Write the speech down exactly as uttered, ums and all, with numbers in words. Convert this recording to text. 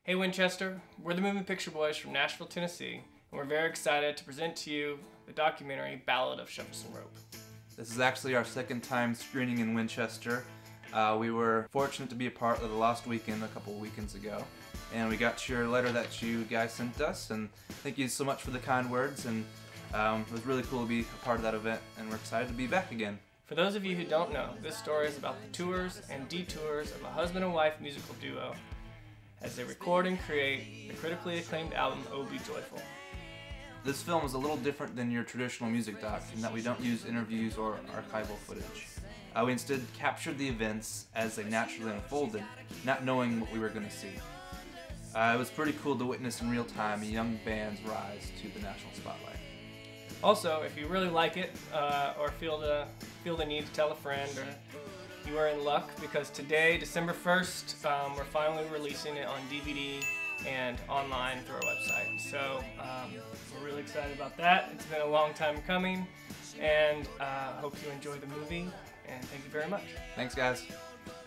Hey Winchester, we're the Moving Picture Boys from Nashville, Tennessee, and we're very excited to present to you the documentary Ballad of Shovels Rope. This is actually our second time screening in Winchester. Uh, we were fortunate to be a part of the Lost Weekend a couple weekends ago, and we got your letter that you guys sent us, and thank you so much for the kind words, and um, it was really cool to be a part of that event, and we're excited to be back again. For those of you who don't know, this story is about the tours and detours of a husband and wife musical duo as they record and create the critically acclaimed album Oh Be Joyful. This film is a little different than your traditional music doc in that we don't use interviews or archival footage. Uh, we instead captured the events as they naturally unfolded, not knowing what we were going to see. Uh, it was pretty cool to witness in real time a young band's rise to the national spotlight. Also, if you really like it, uh, or feel the, feel the need to tell a friend, or you are in luck, because today, December first, um, we're finally releasing it on D V D and online through our website. So um, we're really excited about that. It's been a long time coming, and uh, hope you enjoy the movie, and thank you very much. Thanks, guys.